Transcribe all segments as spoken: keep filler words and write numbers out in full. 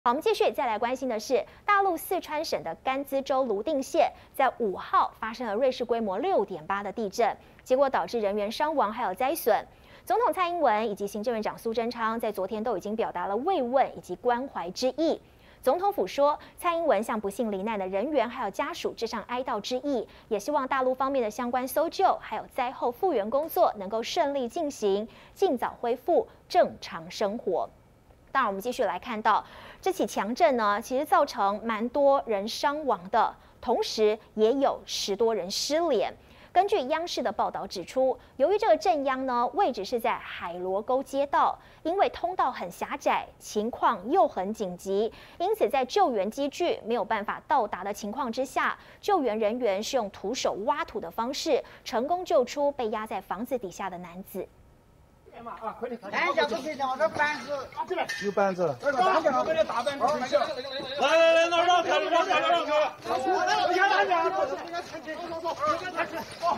好，我们继续再来关心的是，大陆四川省的甘孜州泸定县在五号发生了瑞士规模六点八的地震，结果导致人员伤亡还有灾损。总统蔡英文以及行政院长苏贞昌在昨天都已经表达了慰问以及关怀之意。总统府说，蔡英文向不幸罹难的人员还有家属致上哀悼之意，也希望大陆方面的相关搜救还有灾后复原工作能够顺利进行，尽早恢复正常生活。当然，我们继续来看到这起强震呢，其实造成蛮多人伤亡的，同时也有十多人失联。根据央视的报道指出，由于这个震央呢位置是在海螺沟街道，因为通道很狭窄，情况又很紧急，因此在救援机具没有办法到达的情况之下，救援人员是用徒手挖土的方式，成功救出被压在房子底下的男子。 啊，快点！看一下这谁我这板子， 有板子。 这个大板子，这大板子很小。 来来来，那让开，让开，让开。 我先拿下，走走走走，走。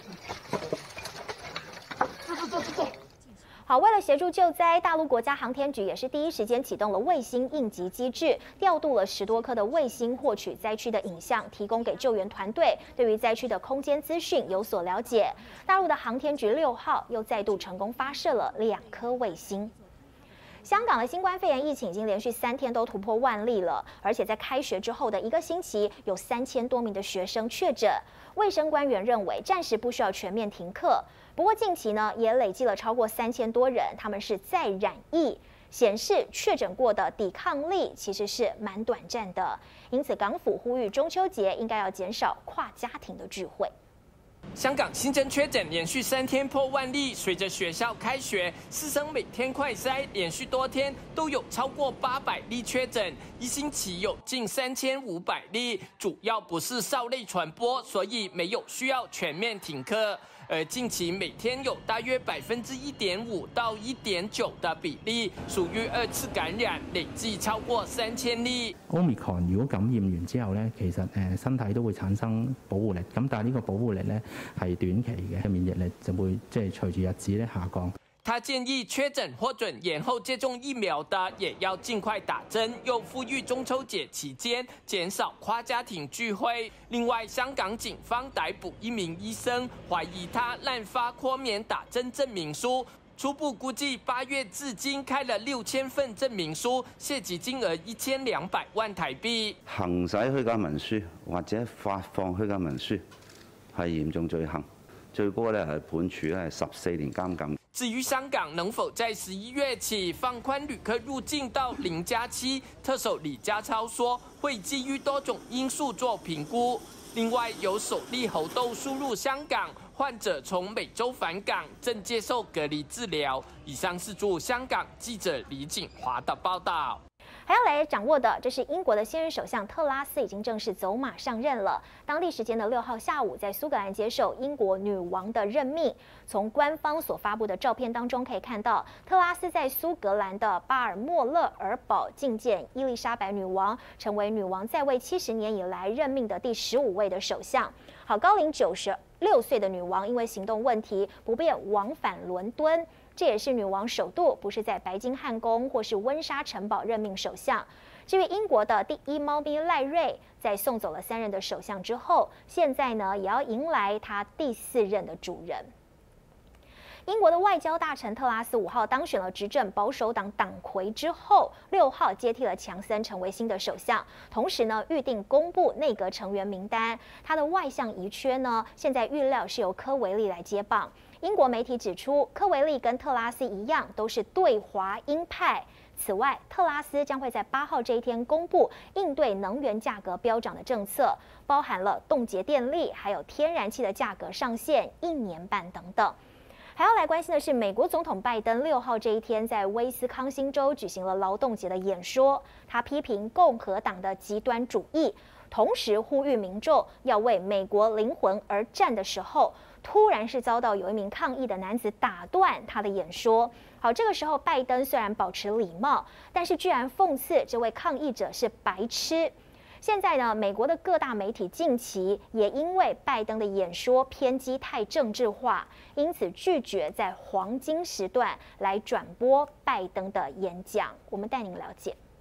走走走走走。 好，为了协助救灾，大陆国家航天局也是第一时间启动了卫星应急机制，调度了十多颗的卫星获取灾区的影像，提供给救援团队，对于灾区的空间资讯有所了解。大陆的航天局六号又再度成功发射了两颗卫星。香港的新冠肺炎疫情已经连续三天都突破万例了，而且在开学之后的一个星期，有三千多名的学生确诊。卫生官员认为，暂时不需要全面停课。不过近期呢，也累计了超过三千多人，他们是再染疫，显示确诊过的抵抗力其实是蛮短暂的。因此，港府呼吁中秋节应该要减少跨家庭的聚会。 香港新增确诊连续三天破万例，随着学校开学，师生每天快筛，连续多天都有超过八百例确诊，一星期有近三千五百例，主要不是校内传播，所以没有需要全面停课。而近期每天有大约百分之一点五到一点九的比例屬於二次感染，累計超過三千例。 Omicron 如果感染完之後咧，其實誒身體都會產生保護力，咁但係呢個保護力咧係短期嘅，免疫力就會即係隨住日子咧下降。 他建議確診或准延後接種疫苗的，也要盡快打針，又呼籲中秋節期間減少跨家庭聚會。另外，香港警方逮捕一名醫生，懷疑他濫發豁免打針證明書。初步估計，八月至今開了六千份證明書，涉及金額一千兩百萬台幣。 行使虛假文書或者發放虛假文書係嚴重罪行，最高咧係判處咧係十四年監禁。 至於香港能否在十一月起放寬旅客入境到零加七，特首李家超說會基於多種因素做評估。另外，有首例猴痘輸入香港，患者從美洲返港，正接受隔離治療。以上是駐香港記者李景華的報道。 还要来掌握的，这是英国的现任首相特拉斯已经正式走马上任了。当地时间的六号下午，在苏格兰接受英国女王的任命。从官方所发布的照片当中可以看到，特拉斯在苏格兰的巴尔莫勒尔堡觐见伊丽莎白女王，成为女王在位七十年以来任命的第十五位的首相。好，高龄九十六岁的女王因为行动问题不便往返伦敦。这也是女王首度不是在白金汉宫或是温莎城堡任命首相。至于英国的第一猫咪赖瑞，在送走了三任的首相之后，现在呢也要迎来他第四任的主人。英国的外交大臣特拉斯五号当选了执政保守党党魁之后，六号接替了强森成为新的首相，同时呢预定公布内阁成员名单。他的外相遗缺呢，现在预料是由科维利来接棒。英国媒体指出，科维利跟特拉斯一样，都是对华鹰派。此外，特拉斯将会在八号这一天公布应对能源价格飙涨的政策，包含了冻结电力，还有天然气的价格上限一年半等等。还要来关心的是，美国总统拜登六号这一天在威斯康星州举行了劳动节的演说，他批评共和党的极端主义，同时呼吁民众要为美国灵魂而战的时候，突然是遭到有一名抗议的男子打断他的演说。好，这个时候拜登虽然保持礼貌，但是居然讽刺这位抗议者是白痴。现在呢，美国的各大媒体近期也因为拜登的演说偏激太政治化，因此拒绝在黄金时段来转播拜登的演讲。我们带您了解。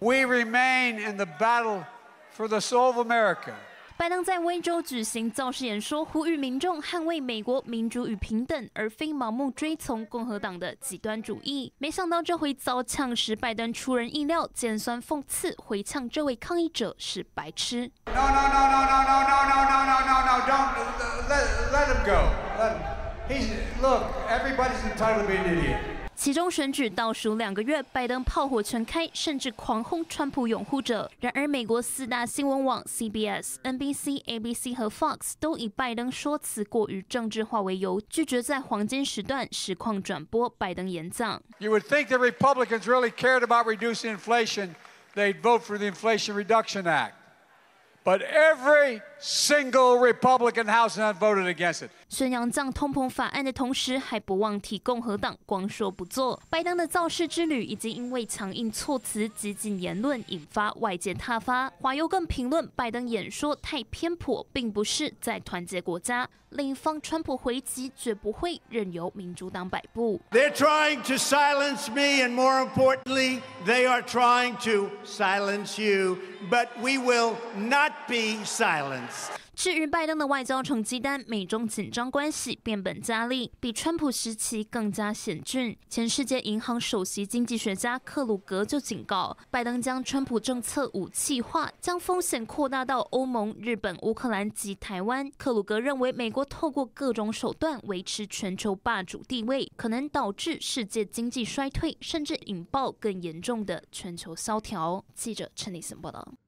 We remain in the battle for the soul of America. 拜登在威州举行造势演说，呼吁民众捍卫美国民主与平等，而非盲目追从共和党的极端主义。没想到这回遭呛时，拜登出人意料，尖酸讽刺，回呛这位抗议者是白痴。 No, no, no, no, no, no, no, no, no, no, no, no! Don't let let him go. Let him. He's look. Everybody's entitled to be an idiot. 其中选举倒数两个月，拜登炮火全开，甚至狂轰川普拥护者。然而，美国四大新闻网 C B S、N B C、A B C 和 Fox 都以拜登说辞过于政治化为由，拒绝在黄金时段实况转播拜登演讲。 You would think the Republicans really cared about reducing inflation, they'd vote for the Inflation Reduction Act. But every single Republican House has voted against it. 宣扬降通膨法案的同时，还不忘提共和党光说不做。拜登的造势之旅已经因为强硬措辞、激进言论引发外界挞伐。华邮更评论拜登演说太偏颇，并不是在团结国家。另一方，川普回击绝不会任由民主党摆布。 They're trying to silence me, and more importantly, they are trying to silence you. But we will not be silenced. 至于拜登的外交成绩单，美中紧张关系变本加厉，比川普时期更加险峻。前世界银行首席经济学家克鲁格就警告，拜登将川普政策武器化，将风险扩大到欧盟、日本、乌克兰及台湾。克鲁格认为，美国透过各种手段维持全球霸主地位，可能导致世界经济衰退，甚至引爆更严重的全球萧条。记者陈立森报道。